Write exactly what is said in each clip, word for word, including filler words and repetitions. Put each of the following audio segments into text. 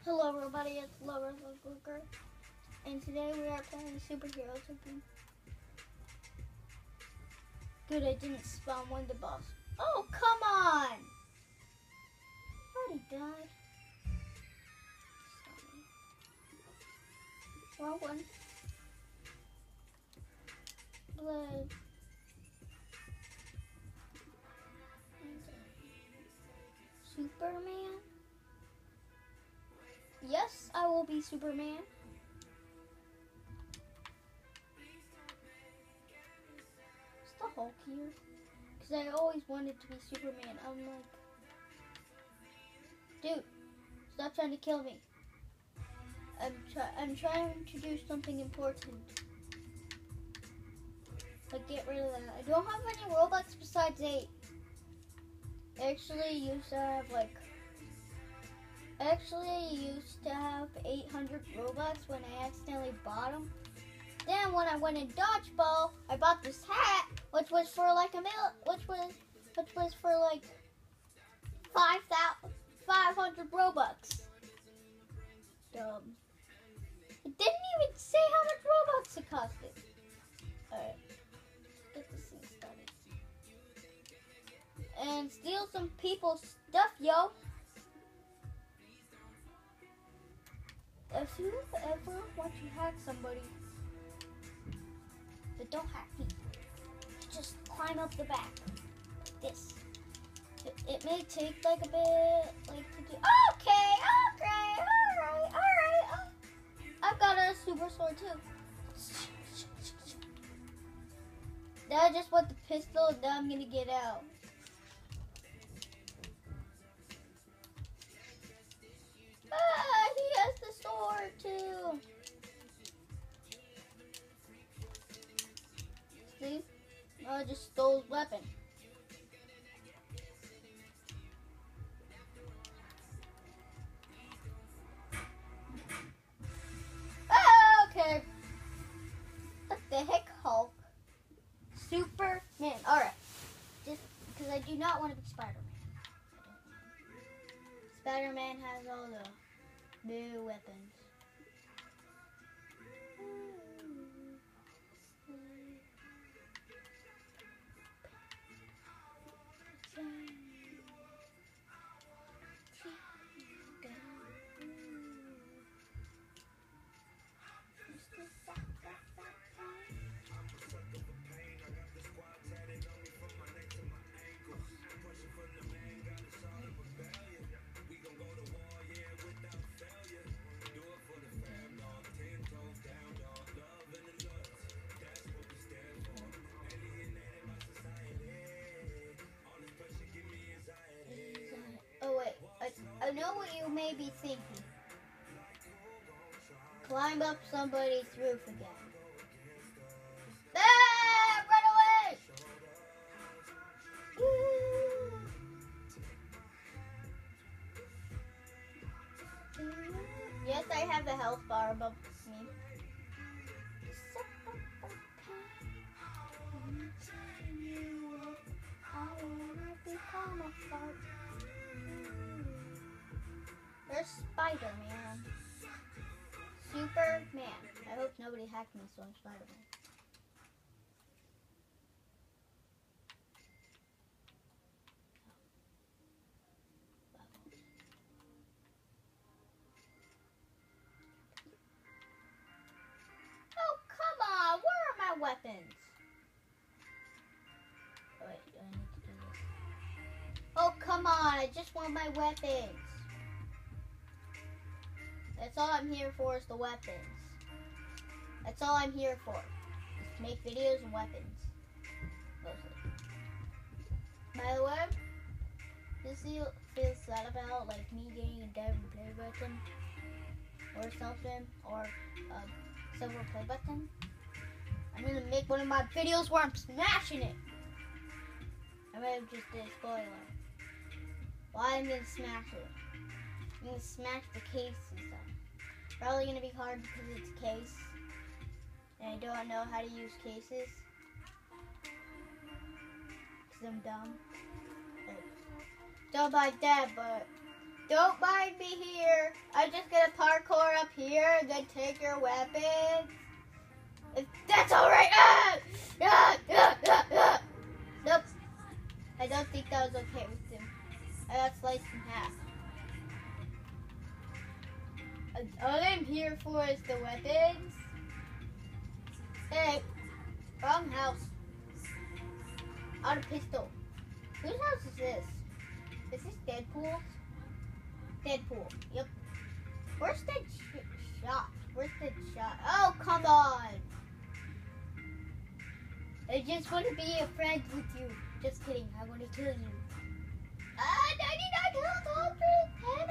Hello everybody, it's Lover Luker, and today we are playing superhero something. Good, I didn't spawn one the boss. Oh, come on! Already died. Well, one. Blood. Superman? Yes, I will be Superman. Is the Hulk here? Because I always wanted to be Superman. I'm like, dude, stop trying to kill me. I'm, try I'm trying to do something important. Like, get rid of that. I don't have any Robux besides eight. I actually used to have, like, Actually, used to have eight hundred Robux when I accidentally bought them. Then when I went in dodgeball, I bought this hat, which was for like a mil, which was, which was for like five thousand, five hundred Robux. Dumb. It didn't even say how much Robux it costed. Alright, get this thing started. And steal some people's stuff, yo. If you ever want to hack somebody, but don't hack me, just climb up the back, like this. It, it may take like a bit, like to do. Okay, okay, all right, all right. Oh. I've got a super sword too. Now I just want the pistol, and now I'm gonna get out. Ah, he has the sword too. See? I just stole his weapon. Ah, okay. What the heck, Hulk? Superman. Alright. Just because I do not want to be Spider-Man. Spider-Man has all the new weapons. Oh wait, I, I know what you may be thinking. Climb up somebody's roof again. Ah, run away! Woo. Yes, I have the health bar above me. There's Spider-Man. Superman. I hope nobody hacked me, so I'm Spider-Man. Oh, come on! Where are my weapons? Oh, wait, do I need to do this? Oh, come on! I just want my weapons. That's all I'm here for is the weapons. That's all I'm here for. Is to make videos and weapons. Mostly. By the way, this feel sad about like me getting a diamond play button or something, or a silver play button. I'm gonna make one of my videos where I'm smashing it. I might have just did a spoiler. Why I'm gonna smash it. I'm gonna smash the cases. Probably gonna be hard because it's a case, and I don't know how to use cases because I'm dumb. Like, dumb like that, but don't mind me here. I'm just gonna parkour up here and then take your weapon. If that's alright. Ah! Ah! Ah! Ah! Ah! Nope. I don't think that was okay with him. I got sliced in half. All I'm here for is the weapons. Hey, wrong house. Out of pistol. Whose house is this? Is this Deadpool's? Deadpool. Yep. Where's the sh shot? Where's the shot? Oh, come on. I just want to be a friend with you. Just kidding. I want to kill you. Ah, ninety-nine health, one hundred.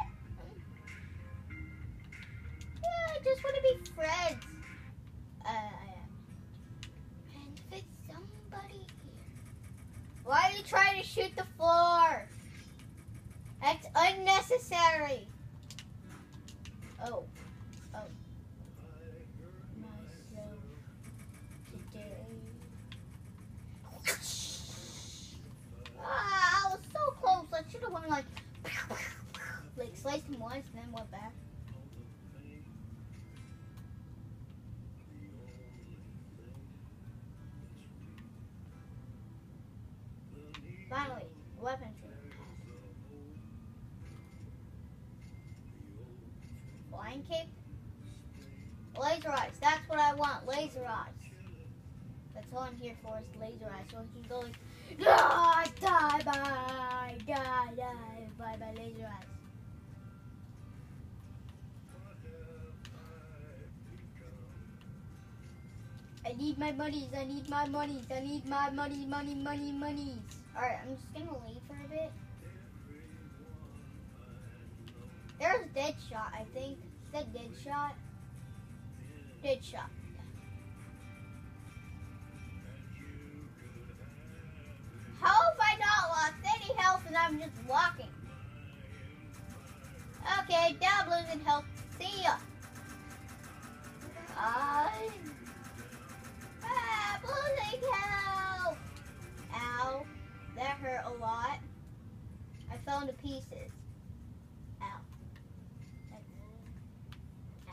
Yeah, I just want to be friends. Uh, I am. Friends with somebody here. Why are you trying to shoot the floor? That's unnecessary. Oh. Oh. Myself today. Ah, I was so close. I should have went like, like sliced him once and then went back. Finally, weapon tree. Flying cape? Laser eyes. That's what I want. Laser eyes. That's all I'm here for is laser eyes. So I can go like, ah, die, bye, die, die, bye, bye, laser eyes. I need my monies. I need my monies. I need my money, money, money, monies. Alright, I'm just gonna leave for a bit. There's Deadshot, I think. Is that Deadshot? Deadshot. How have I not lost any health and I'm just walking? Okay, now I'm losing health. See ya. I'm, I'm losing health. Ow. That hurt a lot. I fell into pieces. Ow. That's, ow.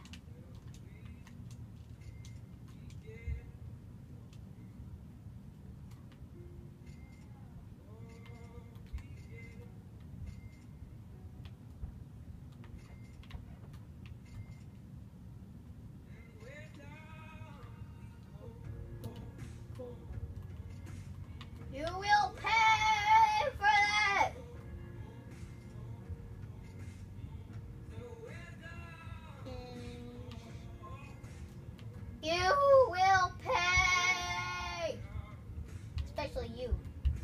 You will pay for that! You will pay! Especially you.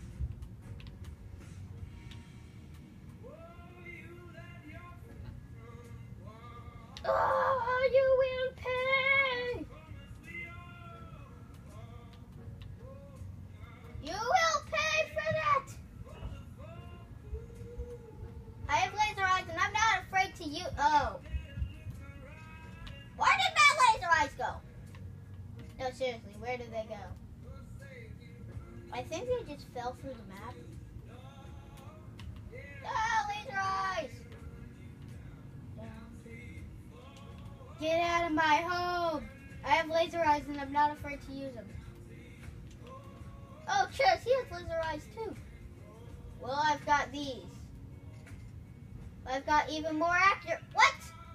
Oh, you will pay! You will pay for that! I have laser eyes and I'm not afraid to use. Oh. Where did my laser eyes go? No, seriously, where did they go? I think they just fell through the map. Ah, laser eyes! Get out of my home! I have laser eyes and I'm not afraid to use them. Oh, Chess, he has laser eyes too. Well, I've got these. I've got even more accurate. What?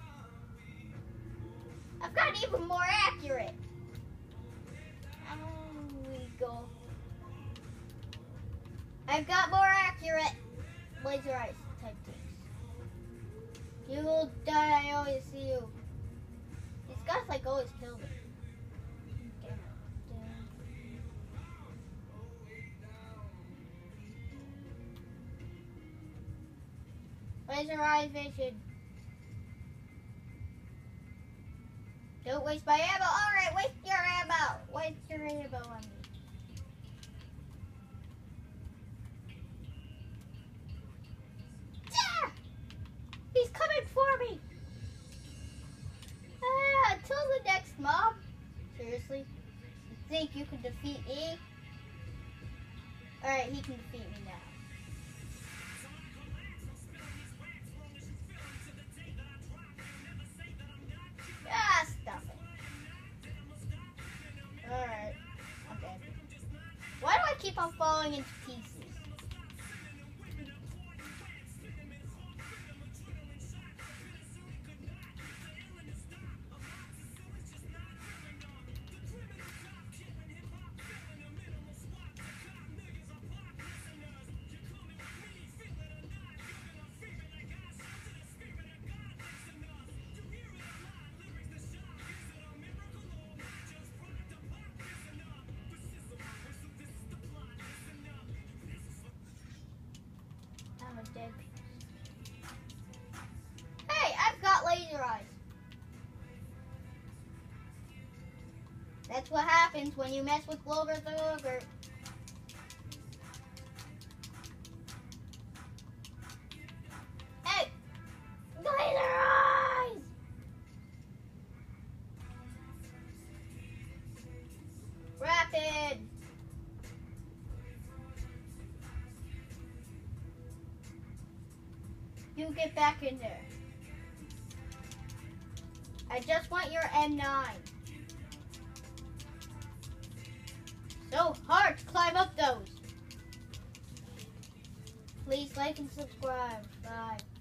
I've got even more accurate. Oh, we go. I've got more accurate laser eyes type things. You will die. I always see you. These guys like always kill me. Laser eye vision. Don't waste my ammo. Alright, waste your ammo. Waste your ammo on me. Yeah! He's coming for me. Ah, until the next mob. Seriously? You think you can defeat me? Alright, he can defeat me now. going into pieces. I'm a dead piece. Hey, I've got laser eyes. That's what happens when you mess with Glover the Ogre. Hey! Laser eyes! Rapid! You get back in there. I just want your M nine. So hard to climb up those. Please like and subscribe. Bye.